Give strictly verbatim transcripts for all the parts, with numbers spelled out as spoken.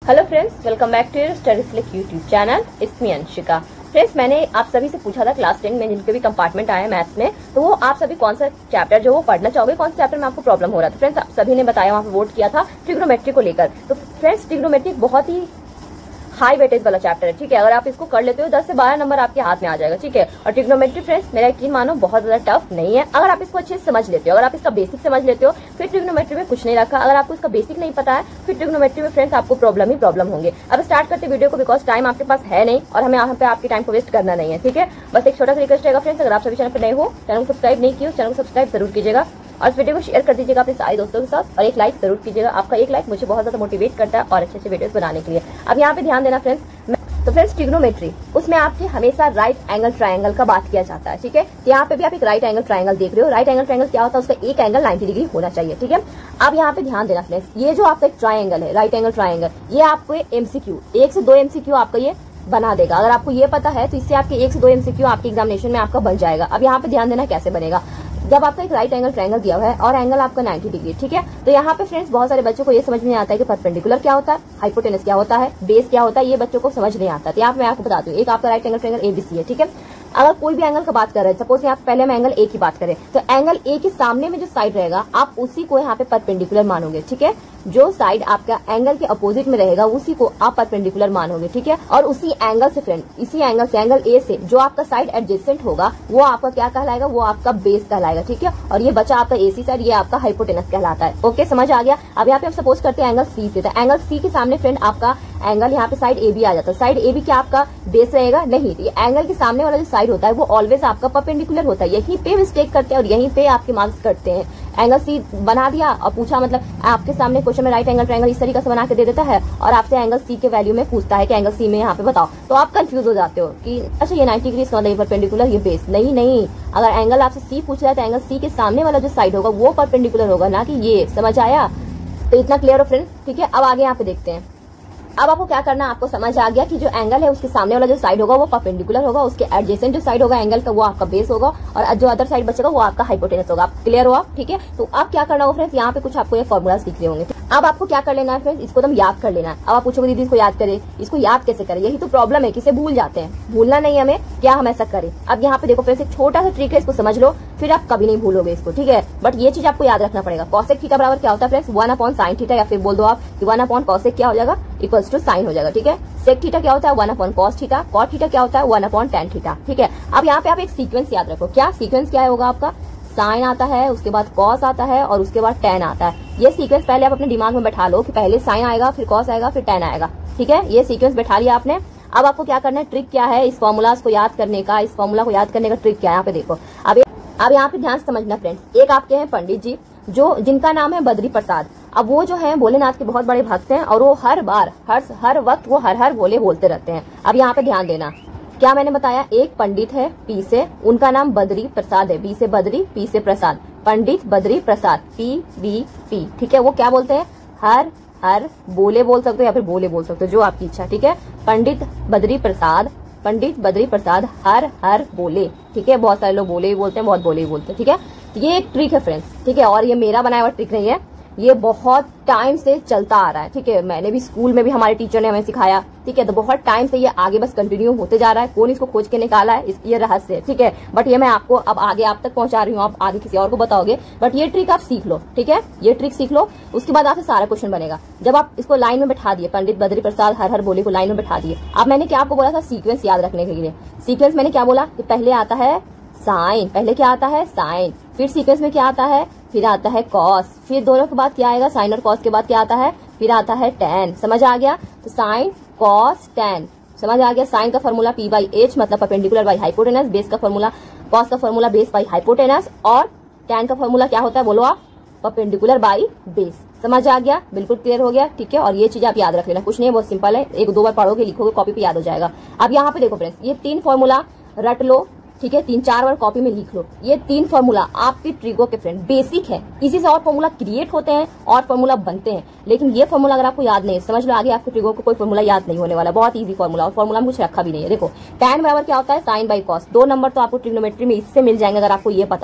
Hello friends, welcome back to study slick YouTube channel. It's me Anshika. Friends, मैंने आप सभी से पूछा था क्लास टेन में जिनके भी कंपार्टमेंट आए मैथ्स में, तो वो आप सभी कौन सा चैप्टर जो वो पढ़ना चाहोगे, कौन सा चैप्टर में आपको प्रॉब्लम हो रहा था। फ्रेंड्स, आप सभी ने बताया, वहाँ पे वोट किया था ट्रिग्नोमेट्री को लेकर। तो फ्रेंड्स, ट्रिग्नोमेट्री बहुत ही हाई वेटेज वाला चैप्टर है, ठीक है। अगर आप इसको कर लेते हो दस से बारह नंबर आपके हाथ में आ जाएगा, ठीक है। और ट्रिग्नोमेट्री फ्रेंड्स, मेरा यकीन मानो बहुत ज्यादा टफ नहीं है अगर आप इसको अच्छे से समझ लेते हो। अगर आप इसका बेसिक समझ लेते हो फिर ट्रिग्नोमेट्री में कुछ नहीं रखा। अगर आपको इसका बेसिक नहीं पता है फिर ट्रिग्नोमेट्री में फ्रेंड्स आपको प्रॉब्लम ही प्रॉब्लम होंगे। अब स्टार्ट करते वीडियो को, बिकॉज टाइम आपके पास है नहीं और हमें यहाँ पे आपके टाइम को वेस्ट करना नहीं है, ठीक है। बस एक छोटा सा रिक्वेस्ट रहेगा फ्रेंड्स, अगर आप सभी चैनल पर नए हो, चैनल को सब्सक्राइब नहीं किया, चैनल को सब्सक्राइब जरूर कीजिएगा और इस वीडियो को शेयर कर दीजिएगा अपने सारे दोस्तों के साथ और एक लाइक जरूर कीजिएगा। आपका एक लाइक मुझे बहुत ज्यादा मोटिवेट करता है और अच्छे अच्छे वीडियोस बनाने के लिए। अब यहाँ पे ध्यान देना फ्रेंड्स। तो फ्रेंड्स, ट्रिग्नोमेट्री उसमें आपके हमेशा राइट एंगल ट्रायंगल का बात किया जाता है, ठीक है। तो यहाँ पे भी आप एक राइट एंगल ट्रायंगल देख रहे हो। राइट एंगल ट्रायंगल क्या होता है, उसका एक एंगल नाइन्टी डिग्री होना चाहिए, ठीक है। अब यहाँ पे ध्यान देना फ्रेंड्स, ये जो आपका एक ट्रायंगल है, राइट एंगल ट्रायंगल, ये आपको एमसीक्यू एक से दो एमसीक्यू आपका ये बना देगा। अगर आपको ये पता है तो इससे आपके एक से दो एमसीक्यू आपके एग्जामिनेशन में आपका बन जाएगा। अब यहाँ पे ध्यान देना कैसे बनेगा। जब आपका एक राइट एंगल ट्रायंगल दिया हुआ है और एंगल आपका नाइन्टी डिग्री, ठीक है। तो यहाँ पे फ्रेंड्स बहुत सारे बच्चों को ये समझ में नहीं आता है कि परपेंडिकुलर क्या होता है, हाइपोटेनस क्या होता है, बेस क्या होता है, ये बच्चों को समझ नहीं आता। तो यहाँ पे मैं आपको बताती हूँ, एक आपका राइट एंगल ट्रायंगल एबीसी है, ठीक है। अगर कोई भी एंगल का बात कर रहे हैं, सपोज यहाँ पहले हम एंगल ए की बात करें, तो एंगल ए के सामने में जो साइड रहेगा आप उसी को यहाँ पे परपेंडिकुलर मानोगे, ठीक है। जो साइड आपका एंगल के अपोजिट में रहेगा उसी को आप परपेंडिकुलर मानोगे, ठीक है। और उसी एंगल से फ्रेंड, इसी एंगल से, एंगल ए से जो आपका साइड एडजेसेंट होगा वो आपका क्या कहलाएगा, वो आपका बेस कहलाएगा, ठीक है। और ये बचा आपका एसी साइड, ये आपका हाइपोटेनस कहलाता है। ओके, समझ आ गया। अब यहाँ पे हम सपोज करते हैं एंगल सी से, तो एंगल सी के सामने फ्रेंड आपका एंगल यहाँ पे साइड ए बी आ जाता है। साइड ए बी क्या आपका बेस रहेगा? नहीं, ये एंगल के सामने वाला जो साइड होता है वो ऑलवेज आपका परपेंडिकुलर होता है। यहीं पे मिस्टेक करते हैं और यहीं पे आपके मार्क्स कटते हैं। एंगल सी बना दिया और पूछा, मतलब आपके सामने क्वेश्चन में राइट एंगल ट्रायंगल इस तरीके से बना के दे देता है और आपसे एंगल सी के वैल्यू में पूछता है कि एंगल सी में यहाँ पे बताओ, तो आप कंफ्यूज हो जाते हो कि अच्छा ये नाइन्टी डिग्री इसका मतलब परपेंडिकुलर, ये बेस। नहीं नहीं, अगर एंगल आपसे सी पूछ रहा है तो एंगल सी के सामने वाला जो साइड होगा वो परपेंडिकुलर होगा, ना कि ये। समझ आया? तो इतना क्लियर हो फ्रेंड, ठीक है। अब आगे यहाँ पे देखते हैं। अब आपको क्या करना है, आपको समझ आ गया कि जो एंगल है उसके सामने वाला जो साइड होगा वो परपेंडिकुलर होगा, उसके एडजेसेंट जो साइड होगा एंगल का वो आपका बेस होगा और जो अदर साइड बचेगा वो आपका हाइपोटेनस होगा। आप क्लियर हुआ? ठीक है। तो अब क्या करना होगा फ्रेंड्स, यहाँ पे कुछ आपको ये फॉर्मूला सीख रहे होंगे। अब आपको क्या कर लेना है फ्रेंड्स, इसको एकदम याद कर लेना है। अब आप पूछोगे दीदी इसको याद करें, इसको याद कैसे करें? यही तो प्रॉब्लम है कि इसे भूल जाते हैं। भूलना नहीं हमें, क्या हम ऐसा करें। अब यहाँ पे देखो फ्रेंड्स, एक छोटा सा ट्रिक है, इसको समझ लो फिर आप कभी नहीं भूलोगे इसको, ठीक है। बट ये चीज आपको याद रखना पड़ेगा। कॉसेक थीटा बराबर क्या होता है friends, one upon sine theta, या फिर बोल दो आप कि वन अपॉन कॉसेक क्या हो जाएगा, इक्वल्स टू साइन हो जाएगा, ठीक है। सेक थीटा क्या होता है, one upon cos theta. Cot theta क्या होता है, वन अपॉन टेन थीटा, ठीक है। अब यहाँ पे आप एक सीक्वेंस याद रखो। क्या सीक्वेंस क्या होगा आपका? साइन आता है, उसके बाद कॉस आता है और उसके बाद टेन आता है। ये सीक्वेंस पहले आप अपने दिमाग में बैठा लो कि पहले साइन आएगा, फिर कॉस आएगा, फिर टेन आएगा, ठीक है। ये सीक्वेंस बैठा लिया आपने। अब आपको क्या करना है, ट्रिक क्या है इस फॉर्मूलाज को याद करने का, इस फॉर्मूला को याद करने का ट्रिक क्या है, यहाँ पे देखो। अब अब यहाँ पे ध्यान समझना फ्रेंड्स, एक आपके हैं पंडित जी जो जिनका नाम है बद्री प्रसाद। अब वो जो है भोलेनाथ के बहुत बड़े भक्त हैं और वो हर बार हर हर वक्त वो हर हर भोले बोलते रहते हैं। अब यहाँ पे ध्यान देना, क्या मैंने बताया, एक पंडित है पी से, उनका नाम बद्री प्रसाद है, बी से बद्री, पी से Prasad, Pandit Badri Prasad, P B P, ठीक है। वो क्या बोलते हैं, हर हर बोले बोल सकते हो या फिर बोले बोल सकते हो, जो आपकी इच्छा, ठीक है। पंडित बद्री प्रसाद, पंडित बद्री प्रसाद हर हर बोले, ठीक है। बहुत सारे लोग बोले ही बोलते हैं, बहुत बोले ही बोलते हैं, ठीक है। ये एक ट्रिक है फ्रेंड्स, ठीक है। और ये मेरा बनाया हुआ ट्रिक नहीं है, ये बहुत टाइम से चलता आ रहा है, ठीक है। मैंने भी स्कूल में भी हमारे टीचर ने हमें सिखाया, ठीक है। तो बहुत टाइम से ये आगे बस कंटिन्यू होते जा रहा है। कौन इसको खोज के निकाला है, इस ये रहस्य है, ठीक है। बट ये मैं आपको अब आगे आप तक पहुंचा रही हूँ, आप आगे किसी और को बताओगे। बट ये ट्रिक आप सीख लो, ठीक है। ये ट्रिक सीख लो, उसके बाद आपसे सारा क्वेश्चन बनेगा। जब आप इसको लाइन में बैठा दिए, पंडित बद्री प्रसाद हर हर बोले को लाइन में बैठा दिए। अब मैंने क्या आपको बोला था, सीक्वेंस याद रखने के लिए। सीक्वेंस मैंने क्या बोला कि पहले आता है साइन, पहले क्या आता है साइन, फिर सीक्वेंस में क्या आता है, फिर आता है कॉस, फिर दोनों के बाद क्या आएगा, साइन और कॉस के बाद क्या आता है, फिर आता है टेन। समझ आ गया? तो साइन कॉस टेन, समझ आ गया। साइन का फॉर्मूला पी बाई एच मतलब परपेंडिकुलर बाई हाइपोटेनस, बेस का फॉर्मूला, कॉस का फॉर्मूला बेस बाई हाइपोटेनस और टेन का फॉर्मूला क्या होता है, बोलो आप, परपेंडिकुलर बाई बेस। समझ आ गया? बिल्कुल क्लियर हो गया, ठीक है। और ये चीज आप याद रख लेना, कुछ नहीं है, बहुत सिंपल है, एक दो बार पढ़ोगे लिखोगे कॉपी पे याद हो जाएगा। अब यहाँ पे देखो फ्रेंड्स, ये तीन फॉर्मूला रट लो, ठीक है। तीन चार बार कॉपी में लिख लो। ये तीन फॉर्मूला आपके ट्रिगो के फ्रेंड बेसिक है, इसी से और फॉर्मूला क्रिएट होते हैं और फॉर्मूला बनते हैं। लेकिन ये फॉर्मूला अगर आपको याद नहीं, समझ लो आगे आपके ट्रिगो को कोई फॉर्मूला याद नहीं होने वाला, बहुत इजी फॉर्मूला, और फॉर्मूला में कुछ रखा भी नहीं है। देखो tan बराबर क्या होता है, साइन बाई कॉस। दो नंबर तो आपको ट्रिग्नोमेट्री में इससे मिल जाएंगे अगर आपको ये पता है,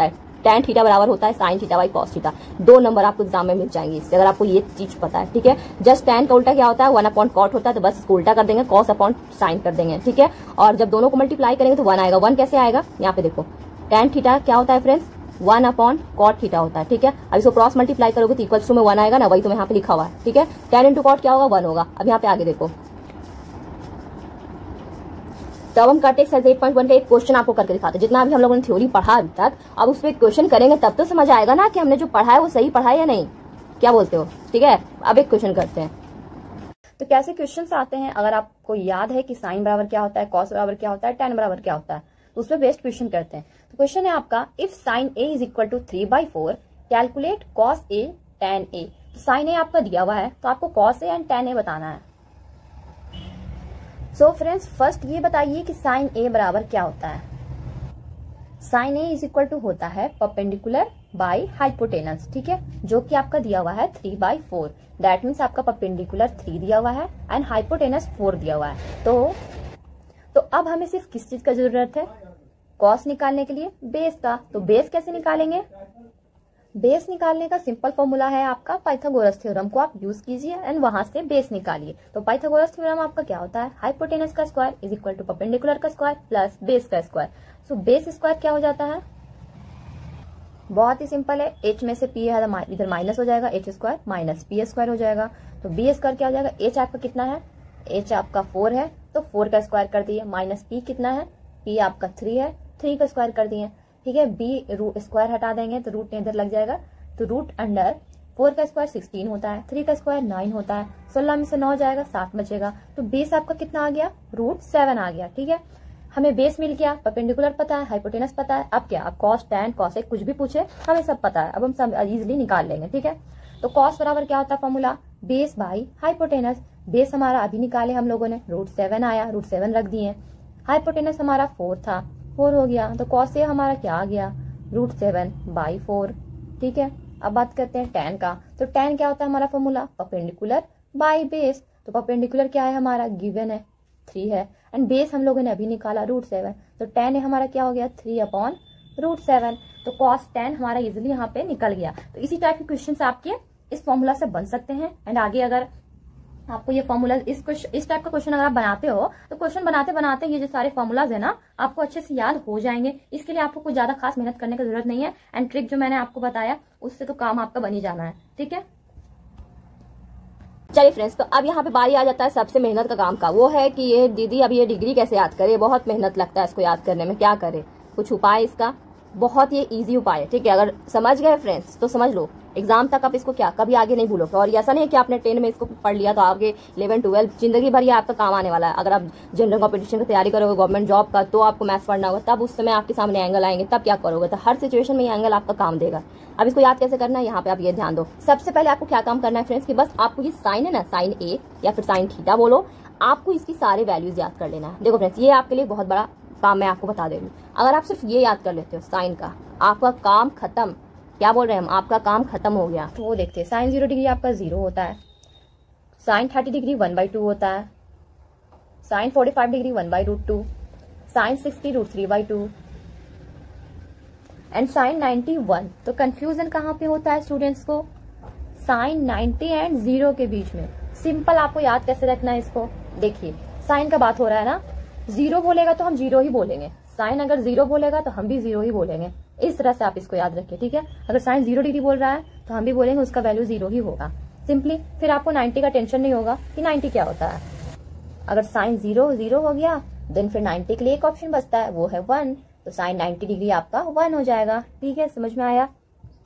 टेन थीटा बराबर होता है sine theta by cos theta. दो नंबर आपको एग्जाम में मिल जाएंगे इससे, अगर आपको ये चीज पता है, ठीक है। जस्ट टेन का उल्टा क्या होता है, वन अपॉन कॉट होता है, तो बस इसको उल्टा कर देंगे, कॉस अपॉन साइन कर देंगे, ठीक है। और जब दोनों को मल्टीप्लाई करेंगे तो वन आएगा। वन कैसे आएगा, यहाँ पे देखो, टेन थीटा क्या होता है friends, one upon cot theta होता है, ठीक है। अब इसको क्रॉस मल्टीप्लाई करोगे तो इक्वल्स टू में वन आएगा ना, वही तो यहाँ पे लिखा हुआ है, ठीक है। टेन इंटू कॉट क्या होगा, वन होगा। अब यहाँ पे आगे देखो, तब हम करते हैं एट पॉइंट वन का एक क्वेश्चन आपको करके दिखाते हैं। जितना अभी हम लोगों ने थ्योरी पढ़ा अभी तक, अब उस पर क्वेश्चन करेंगे तब तो समझ आएगा ना कि हमने जो पढ़ा है वो सही पढ़ा है या नहीं, क्या बोलते हो, ठीक है। अब एक क्वेश्चन करते हैं। तो कैसे क्वेश्चन आते हैं, अगर आपको याद है कि साइन बराबर क्या होता है, कॉस बराबर क्या होता है, टेन बराबर क्या होता है, तो उस पर बेस्ट क्वेश्चन करते हैं। तो क्वेश्चन है आपका, if sine A is equal to three by four calculate cos A tan A. तो साइन ए आपका दिया हुआ है, तो आपको cos A and tan A बताना है। सो फ्रेंड्स, फर्स्ट ये बताइए कि साइन ए बराबर क्या होता है। Sine A is equal to होता है परपेंडिकुलर बाई हाइपोटेनस, ठीक है, जो कि आपका दिया हुआ है three by four. That means आपका परपेंडिकुलर थ्री दिया हुआ है एंड हाइपोटेनस फोर दिया हुआ है। तो तो अब हमें सिर्फ किस चीज का जरूरत है, कॉस निकालने के लिए, बेस का। तो बेस कैसे निकालेंगे, बेस निकालने का सिंपल फॉर्मूला है आपका पाइथागोरस थ्योरम को आप यूज कीजिए एंड वहां से बेस निकालिए। तो पाइथागोरस थ्योरम आपका क्या होता है, हाइपोटेनस का square is equal to perpendicular का स्क्वायर प्लस बेस का स्क्वायर। सो बेस स्क्वायर क्या हो जाता है, बहुत ही सिंपल है, एच में से पी है इधर माइनस हो जाएगा, H square minus P square हो जाएगा। तो बी स्क्वायर क्या हो जाएगा, एच आपका कितना है, एच आपका फोर है, तो फोर का स्क्वायर कर दिए, माइनस पी कितना है, पी आपका थ्री है, थ्री का स्क्वायर कर दिए, ठीक है। बी रूट स्क्वायर हटा देंगे तो रूट इधर लग जाएगा, तो रूट अंडर फोर का स्क्वायर सिक्सटीन होता है, थ्री का स्क्वायर नाइन होता है, सोलह में से नौ जाएगा, सात बचेगा। तो बेस आपका कितना आ गया, रूट सेवन आ गया, ठीक है। हमें बेस मिल गया, परपेंडिकुलर पता है, हाइपोटेनस पता है। अब क्या, अब कॉस टेन कॉस कुछ भी पूछे हमें सब पता है, अब हम सब इजिली निकाल लेंगे, ठीक है। तो कॉस बराबर क्या होता है formula, base by hypotenuse. Base हमारा अभी निकाले हम लोगों ने, रूट सेवन आया, रूट सेवन रख दिए। हाइपोटेनस हमारा फोर था, फोर हो गया, तो कॉस ए हमारा क्या आ गया, रूट सेवन बाई फोर, ठीक है। अब बात करते हैं टेन का। तो टेन क्या होता है हमारा फॉर्मूला, परपेंडिकुलर बाई बेस। तो परपेंडिकुलर क्या है हमारा, गिवन है थ्री है, एंड बेस हम लोगों ने अभी निकाला रूट सेवन। तो टेन हमारा क्या हो गया, थ्री अपॉन रूट सेवन। तो कॉस टेन हमारा इजिली यहाँ पे निकल गया। तो इसी टाइप के क्वेश्चन आपके इस फॉर्मूला से बन सकते हैं। एंड आगे अगर आपको ये फॉर्मूला इस इस टाइप का क्वेश्चन अगर आप बनाते हो तो क्वेश्चन बनाते बनाते ये जो सारे फॉर्मूलाज है ना आपको अच्छे से याद हो जाएंगे। इसके लिए आपको कुछ ज्यादा खास मेहनत करने की जरूरत नहीं है, एंड ट्रिक जो मैंने आपको बताया उससे तो काम आपका बन ही जाना है, ठीक है। चलिए फ्रेंड्स, तो अब यहाँ पे बारी आ जाता है सबसे मेहनत का काम का, वो है कि ये दीदी अब ये डिग्री कैसे याद करे, बहुत मेहनत लगता है इसको याद करने में, क्या करे, कुछ उपाय इसका, बहुत ये इजी उपाय है, ठीक है। अगर समझ गए फ्रेंड्स तो समझ लो, एग्जाम तक आप इसको क्या कभी आगे नहीं भूलोगे। और ऐसा नहीं है कि आपने टेन में इसको पढ़ लिया तो आगे इलेवन ट्वेल्व जिंदगी भर ये आपका काम आने वाला है। अगर आप जनरल कॉम्पिटिशन की तैयारी करोगे, गवर्नमेंट जॉब का, तो आपको मैथ्स पढ़ना होगा, तब उस समय आपके सामने एंगल आएंगे, तब क्या करोगे, तो हर सिचुएशन में ये एंगल आपका काम देगा। अब इसको याद कैसे करना है, यहाँ पे आप ये ध्यान दो। सबसे पहले आपको क्या काम करना है फ्रेंड्स, कि बस आपको ये साइन है ना, साइन ए या फिर साइन थीटा बोलो, आपको इसकी सारे वैल्यूज याद कर लेना है। देखो फ्रेंड्स, ये आपके लिए बहुत बड़ा काम मैं आपको बता दे रही हूँ। अगर आप सिर्फ ये याद कर लेते हो साइन का, आपका काम खत्म। क्या बोल रहे हैं हम, आपका काम खत्म हो गया। तो वो देखते हैं, साइन जीरो डिग्री आपका जीरो होता है, sine thirty degree one by two होता है, sine forty five degree one by root two, sine sixty root three by two and sine ninety one. तो कंफ्यूजन कहाँ पे होता है स्टूडेंट्स को, साइन नाइन्टी एंड जीरो के बीच में। सिंपल आपको याद कैसे रखना है इसको, देखिए साइन का बात हो रहा है ना, जीरो बोलेगा तो हम जीरो ही बोलेंगे, साइन अगर जीरो बोलेगा तो हम भी जीरो ही बोलेंगे। इस तरह से आप इसको याद रखिए, ठीक है। अगर साइन जीरो डिग्री बोल रहा है तो हम भी बोलेंगे उसका वैल्यू जीरो ही होगा, सिंपली। फिर आपको नाइन्टी का टेंशन नहीं होगा कि नाइन्टी क्या होता है। अगर साइन जीरो जीरो हो गया देन फिर नाइन्टी के लिए एक ऑप्शन बचता है, वो है वन। तो साइन नाइन्टी डिग्री आपका वन हो जाएगा, ठीक है, समझ में आया।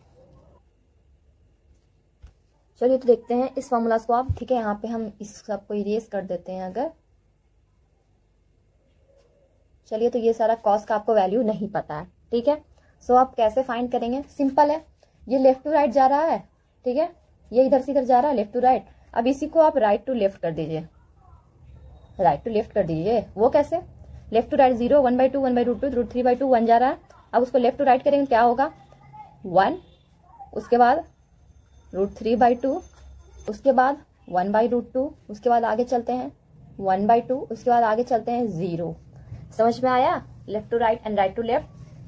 चलिए तो देखते हैं इस फॉर्मूलाज को आप, ठीक है। यहाँ पे हम इस सबको इरेज कर देते हैं अगर, चलिए। तो ये सारा कॉस का आपको वैल्यू नहीं पता है, ठीक है। सो so, आप कैसे फाइंड करेंगे, सिंपल है, ये लेफ्ट टू राइट जा रहा है, ठीक है, ये इधर से इधर जा रहा है लेफ्ट टू राइट। अब इसी को आप राइट टू लेफ्ट कर दीजिए, राइट टू लेफ्ट कर दीजिए। वो कैसे, left to right zero, one by two, one by root two, root three by two, one जा रहा है। अब उसको लेफ्ट टू राइट करेंगे क्या होगा, वन, उसके बाद रूट थ्री बाई टू, उसके बाद वन बाई रूट टू, उसके बाद आगे चलते हैं वन बाई टू, उसके बाद आगे चलते हैं जीरो। समझ में आया, left to right and right to left.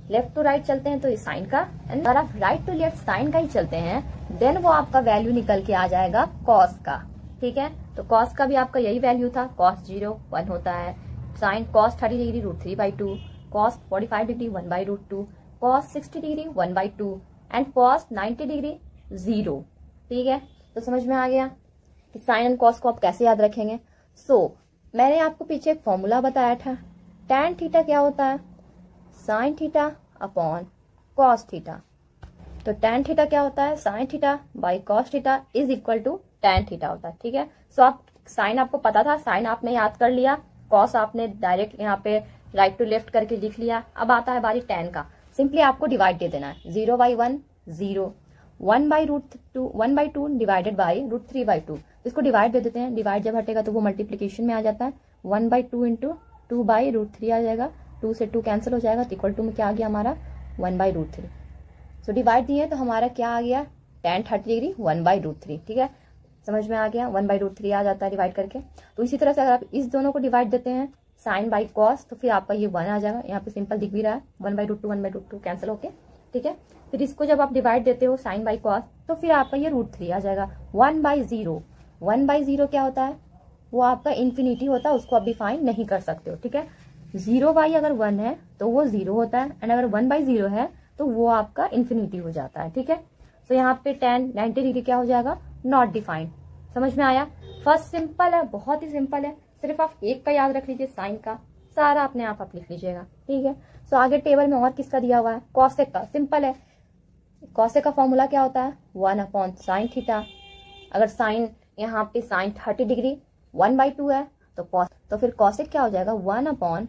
Left to right चलते हैं तो इस साइन का, एंड अगर आप राइट टू लेफ्ट साइन का ही चलते हैं देन वो आपका वैल्यू निकल के आ जाएगा कॉस का। ठीक है, तो कॉस का भी आपका यही वैल्यू था, कॉस जीरो वन होता है, sine cos thirty degree root three by two, cos forty five degree one by root two, cos sixty degree one by two and cos ninety degree zero. ठीक है, तो समझ में आ गया कि साइन एंड कॉस को आप कैसे याद रखेंगे। सो so, मैंने आपको पीछे एक फॉर्मूला बताया था, tan थीटा क्या होता है, sine theta upon cos theta. तो tan थीटा क्या होता है, sine theta by cos theta is equal to tan theta होता है। ठीक है, सो आप साइन आपको पता था, साइन आपने याद कर लिया, कॉस आपने डायरेक्ट यहाँ पे राइट टू लेफ्ट करके लिख लिया। अब आता है बारी tan का, सिंपली आपको डिवाइड दे देना है, zero by one zero, one by root two one by two divided by root three by two, इसको डिवाइड दे देते हैं, डिवाइड जब हटेगा तो वो मल्टीप्लीकेशन में आ जाता है, one by two into two by root three आ जाएगा, टू से टू कैंसिल हो जाएगा, तो इक्वल टू में क्या आ गया हमारा one by root three. So divide दिए तो हमारा क्या आ गया tan thirty degree one by root three. ठीक है, समझ में आ गया, वन बाई रूट थ्री आ जाता है डिवाइड करके। तो इसी तरह से अगर आप इस दोनों को डिवाइड देते हैं साइन बाई कॉस तो फिर आपका ये वन आ जाएगा, यहाँ पे सिंपल दिख भी रहा है, one by root two one by root two cancel होके। ठीक है, फिर इसको जब आप डिवाइड देते हो साइन बाई कॉस तो फिर आपका ये रूट थ्री आ जाएगा, one by zero, one by zero क्या होता है, वो आपका इन्फिनिटी होता है, उसको आप डिफाइन नहीं कर सकते हो। ठीक है, जीरो बाई अगर वन है तो वो जीरो होता है, एंड अगर वन बाई जीरो है तो वो आपका इन्फिनिटी हो जाता है। ठीक है, तो यहाँ पे tan नाइन्टी डिग्री क्या हो जाएगा, नॉट डिफाइंड। समझ में आया, फर्स्ट सिंपल है, बहुत ही सिंपल है, सिर्फ आप एक का याद रख लीजिए, साइन का, सारा अपने आप आप लिख लीजिएगा। ठीक है, सो आगे टेबल में और किसका दिया हुआ है, कॉसेक का, सिंपल है, कॉसेक का फॉर्मूला क्या होता है, वन अपॉन साइन थीटा। अगर साइन यहाँ पे sine thirty degree one by two है तो कॉस, तो फिर कॉसेक क्या हो जाएगा, one upon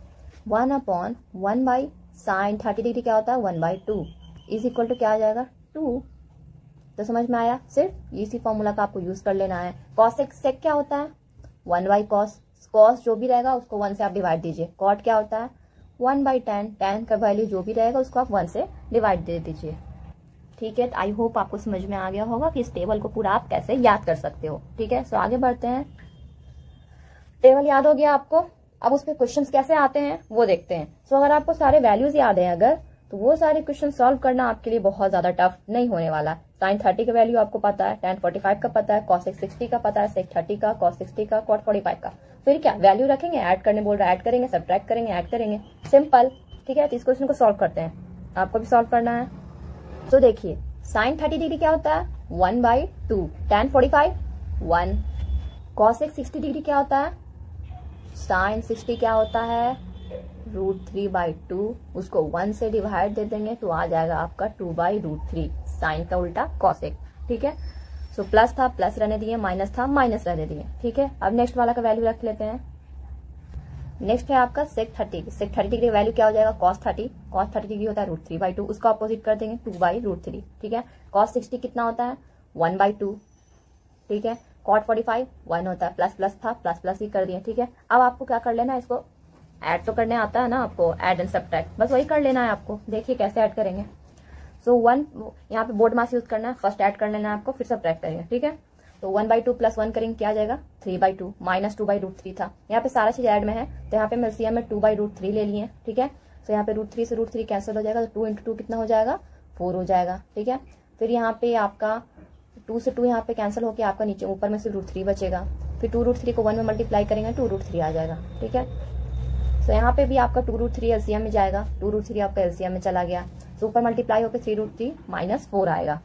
one upon one by sine thirty degree क्या होता है, one by two is equal to क्या आ जाएगा, टू। तो समझ में आया, सिर्फ इसी फॉर्मूला का आपको यूज कर लेना है। कॉसेक सेक क्या होता है, वन बाई कॉस, कॉस जो भी रहेगा उसको वन से आप डिवाइड दीजिए। कॉट क्या होता है, वन बाई टेन, टेन का वैल्यू जो भी रहेगा उसको आप वन से डिवाइड दे दीजिए। ठीक है, आई होप आपको समझ में आ गया होगा कि इस टेबल को पूरा आप कैसे याद कर सकते हो। ठीक है, सो आगे बढ़ते हैं, टेबल याद हो गया आपको, अब उस पर क्वेश्चन कैसे आते हैं वो देखते हैं। सो अगर आपको सारे वैल्यूज याद है अगर, तो वो सारे क्वेश्चन सॉल्व करना आपके लिए बहुत ज्यादा टफ नहीं होने वाला। साइन थर्टी का वैल्यू आपको पता है, tan फोर्टी फाइव का पता है, कॉसेक सिक्सटी का पता है, सेक थर्टी का, कॉस सिक्सटी का, कॉट फोर्टी फाइव का। फिर क्या वैल्यू रखेंगे, ऐड करने बोल रहा है, ऐड करेंगे, सब्ट्रैक्ट करेंगे, ऐड करेंगे, सिंपल। ठीक है, तो इस क्वेश्चन को सॉल्व करते हैं, आपको भी सॉल्व करना है। तो देखिए साइन थर्टी डिग्री क्या होता है, one by two, tan forty five one, cosec sixty degree क्या होता है, साइन सिक्सटी क्या होता है, रूट थ्री बाई टू, उसको वन से डिवाइड दे देंगे तो आ जाएगा आपका two by root three, sine का उल्टा कॉसेक। ठीक है, सो प्लस था प्लस रहने दिए, माइनस था माइनस रहने दिए। ठीक है, अब नेक्स्ट वाला का वैल्यू रख लेते हैं। नेक्स्ट है आपका sec thirty, sec thirty degree value क्या हो जाएगा, cos thirty, cos thirty degree होता है रूट थ्री बाई टू, उसको अपोजिट कर देंगे टू बाई रूट थ्री। ठीक है, कॉस सिक्सटी कितना होता है, वन बाई टू। ठीक है, कॉट फोर्टी फाइव वन होता है, प्लस प्लस था प्लस प्लस ही कर दिए। ठीक है, अब आपको क्या कर लेना है, इसको ऐड तो करने आता है ना आपको, ऐड एंड सब्ट्रैक्ट, बस वही कर लेना है आपको। देखिए कैसे ऐड करेंगे। सो so, वन यहाँ पे बोर्ड मास यूज करना है, फर्स्ट ऐड कर लेना है आपको, फिर सब्ट्रैक्ट करेंगे। ठीक है, तो one by two plus one करेंगे क्या आ जाएगा, three by two, minus two by root three था, यहाँ पे सारा चीज ऐड में है तो यहाँ पे मैं एलसीएम में टू बाई रूट थ्री ले लिए। ठीक है, तो यहाँ पे रूट थ्री से रूट थ्री कैंसिल हो जाएगा, तो टू इंटू टू कितना हो जाएगा, फोर हो जाएगा। ठीक है, फिर यहाँ पे आपका टू से टू यहाँ पे कैंसिल होकर आपका नीचे ऊपर में से रूट थ्री बचेगा, फिर टू रूट थ्री को वन में मल्टीप्लाई करेंगे, टू रूट थ्री आ जाएगा। ठीक है, तो यहाँ पे भी आपका टू रूट थ्री एलसीएम में जाएगा, टू रूट थ्री आपका एलसीएम में चला गया, तो ऊपर मल्टीप्लाई होकर three root three minus four आएगा।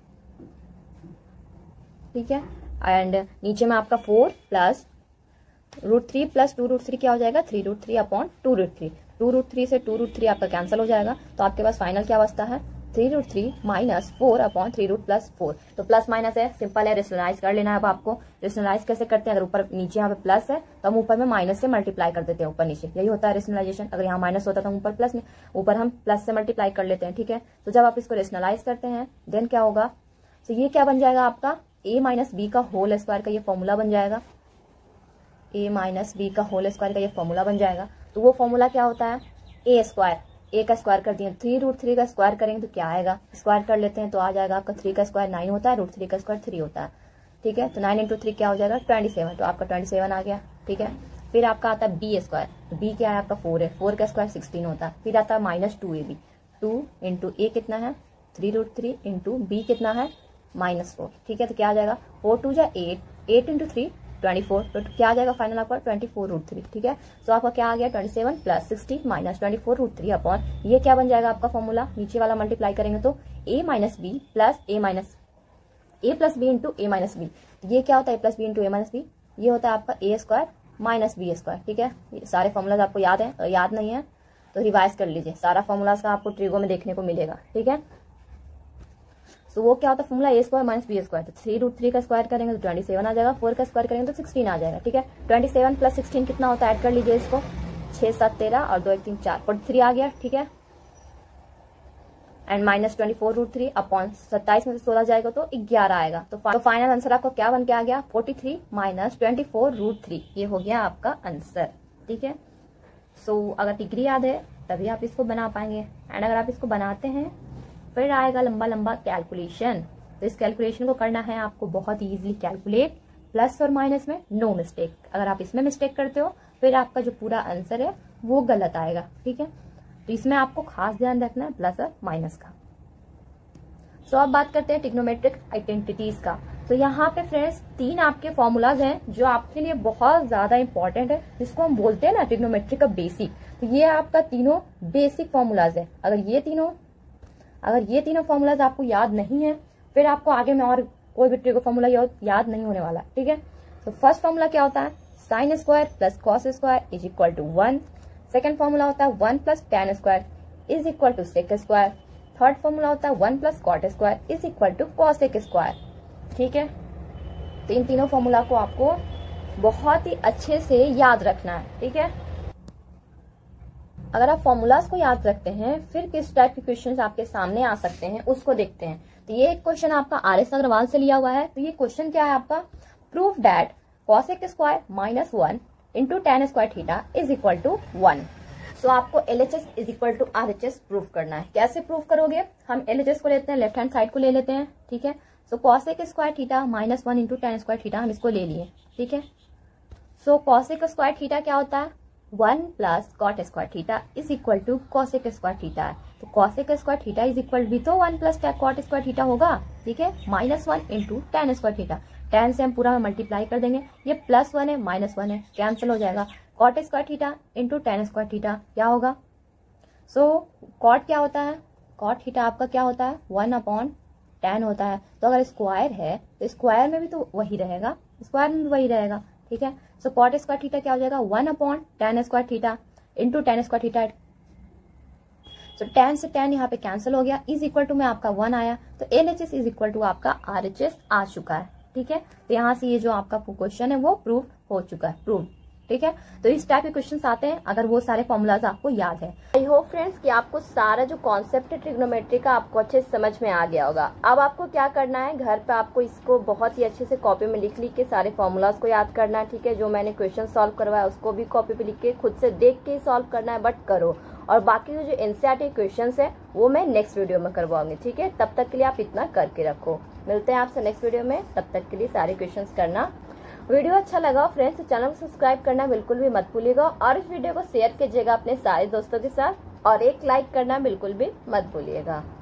ठीक है, एंड नीचे में आपका four plus root three plus two root three क्या हो जाएगा, three root three upon two root three, two root three से टू रूट थ्री आपका कैंसिल हो जाएगा, तो आपके पास फाइनल क्या बचता है, three root three minus four upon three root plus four. तो प्लस माइनस है, सिंपल है, रेशनलाइज कर लेना है। अब आपको रेशनलाइज कैसे करते हैं, अगर ऊपर नीचे यहाँ पे प्लस है तो हम ऊपर में माइनस से मल्टीप्लाई कर देते हैं, ऊपर नीचे, यही होता है रेशनलाइजेशन। अगर यहाँ माइनस होता तो हम ऊपर प्लस में, ऊपर हम प्लस से मल्टीप्लाई कर लेते हैं। ठीक है, तो जब आप इसको रेशनलाइज करते हैं देन क्या होगा, तो ये क्या बन जाएगा आपका, ए माइनस बी का होल स्क्वायर का ये फॉर्मूला बन जाएगा, ए माइनस बी का होल स्क्वायर का ये फॉर्मूला बन जाएगा। तो वो फॉर्मूला क्या होता है, ए स्क्वायर, ए का स्क्वायर कर दिए, थ्री रूट थ्री का स्क्वायर करेंगे तो क्या आएगा, स्क्वायर कर लेते हैं तो आ जाएगा आपका थ्री का स्क्वायर नाइन होता है, रूट थ्री का स्क्वायर थ्री होता है। ठीक है, तो नाइन इंटू थ्री क्या हो जाएगा, ट्वेंटी सेवन, तो आपका ट्वेंटी सेवन आ गया। ठीक है, फिर आपका आता है बी स्क्वायर, तो बी क्या है आपका फोर है, फोर का स्क्वायर सिक्सटीन होता है। फिर आता है minus two a b, two into a कितना है three root three into b कितना है माइनस फोर। ठीक है, तो क्या आ जाएगा फोर टू जा eight, eight into three twenty four, तो क्या आ जाएगा फाइनल आपका ट्वेंटी फोर रूट थ्री। ठीक है, तो आपका क्या आ गया twenty seven plus sixty minus twenty four root three upon ये क्या बन जाएगा आपका फॉर्मूला, नीचे वाला मल्टीप्लाई करेंगे तो a minus b plus a minus a plus b into a minus b. ये क्या होता है a plus b into a minus b, ये होता है आपका a square minus b square. ठीक है, ये सारे फॉर्मूलाज आपको याद है, और याद नहीं है तो रिवाइज कर लीजिए, सारा फॉर्मूलाज का आपको ट्रिगो में देखने को मिलेगा। ठीक है, तो वो क्या होता है formula a square minus b square, तो थ्री रूट थ्री का स्क्वायर करेंगे तो ट्वेंटी सेवन आ जाएगा, फोर का स्क्वायर करेंगे तो सिक्सटीन आ जाएगा। ठीक है, ट्वेंटी सेवन प्लस सिक्सटीन कितना होता है, ऐड कर लीजिए इसको, छह सात तेरह और दो एक तीन चार, फोर्टी थ्री आ गया। ठीक है, and minus twenty four root three upon सत्ताईस में से सोलह जाएगा तो ग्यारह आएगा। तो, तो फाइनल आंसर आपको क्या बन के आ गया forty three minus twenty four root three, ये हो गया आपका आंसर। ठीक है, सो so, अगर डिग्री याद है तभी आप इसको बना पाएंगे, एंड अगर आप इसको बनाते हैं फिर आएगा लंबा लंबा कैलकुलेशन। तो इस कैलकुलेशन को करना है आपको बहुत ही इजीली कैलकुलेट, प्लस और माइनस में नो मिस्टेक। अगर आप इसमें मिस्टेक करते हो फिर आपका जो पूरा आंसर है वो गलत आएगा। ठीक है, तो इसमें आपको खास ध्यान रखना है प्लस और माइनस का। सो so, अब बात करते हैं ट्रिग्नोमेट्रिक आइडेंटिटीज का। तो यहाँ पे फ्रेंड्स तीन आपके फॉर्मूलाज हैं जो आपके लिए बहुत ज्यादा इंपॉर्टेंट है, जिसको हम बोलते हैं ना ट्रिग्नोमेट्री का बेसिक। तो ये आपका तीनों बेसिक फॉर्मूलाज है। अगर ये तीनों अगर ये तीनों फॉर्मूलाज आपको याद नहीं है फिर आपको आगे में और कोई भी ट्रिगो फॉर्मूला याद नहीं होने वाला। ठीक है, तो फर्स्ट फॉर्मूला क्या होता है, sine square plus cos square is equal to one. Second formula होता है one plus tan square is equal to sec square. Third formula होता है one plus cot square is equal to cosec square. ठीक है, तो इन तीनों formula को आपको बहुत ही अच्छे से याद रखना है। ठीक है, अगर आप फॉर्मूलाज को याद रखते हैं फिर किस टाइप के क्वेश्चंस आपके सामने आ सकते हैं उसको देखते हैं। तो ये एक क्वेश्चन आपका आर एस अग्रवाल से लिया हुआ है। तो ये क्वेश्चन क्या है आपका, proof that cosec square minus one into tan square theta is equal to one. So आपको L H S is equal to R H S proof करना है। कैसे प्रूफ करोगे, हम एल एच एस को लेते हैं, लेफ्ट हैंड साइड को ले लेते हैं। ठीक है, so cosec square theta minus one into tan square theta हम इसको ले लिए। ठीक है, सो कॉसेक स्क्वायर थीटा क्या होता है, one plus cot square theta is equal to cosec square theta है। तो cosec square theta is equal भी तो one plus cot square theta होगा। ठीक है, minus one into tan square theta, tan से हम पूरा मल्टीप्लाई कर देंगे, ये प्लस वन है माइनस वन है कैंसिल हो जाएगा। Cot square theta into tan square theta क्या होगा, सो so, कॉट क्या होता है, कॉट थीटा आपका क्या होता है वन अपॉन टेन होता है। तो अगर स्क्वायर है तो स्क्वायर में भी तो वही रहेगा, स्क्वायर में भी वही रहेगा। ठीक है, सो कॉट स्क्वायर थीटा क्या हो जाएगा one upon tan square theta into tan square theta. So tan से टेन यहाँ पे कैंसिल हो गया, इज इक्वल टू में आपका वन आया, तो L H S is equal to आपका आर एच एस आ चुका है। ठीक है, तो यहाँ से ये जो आपका क्वेश्चन है वो प्रूफ हो चुका है, प्रूफ। ठीक है, तो इस टाइप के क्वेश्चंस आते हैं अगर वो सारे फॉर्मूलाज आपको याद है। आई होप फ्रेंड्स कि आपको सारा जो कॉन्सेप्ट है ट्रिग्नोमेट्री का आपको अच्छे से समझ में आ गया होगा। अब आपको क्या करना है, घर पे आपको इसको बहुत ही अच्छे से कॉपी में लिख लिख के सारे फॉर्मूलाज को याद करना है। ठीक है, जो मैंने क्वेश्चन सॉल्व करवाया उसको भी कॉपी पे लिख के खुद से देख के सॉल्व करना है, बट करो। और बाकी जो एनसीईआरटी क्वेश्चन है वो मैं नेक्स्ट वीडियो में करवाऊंगी। ठीक है, तब तक के लिए आप इतना करके रखो। मिलते हैं आपसे नेक्स्ट वीडियो में, तब तक के लिए सारे क्वेश्चन करना। वीडियो अच्छा लगा फ्रेंड्स तो चैनल को सब्सक्राइब करना बिल्कुल भी मत भूलिएगा, और इस वीडियो को शेयर कीजिएगा अपने सारे दोस्तों के साथ, और एक लाइक करना बिल्कुल भी मत भूलिएगा।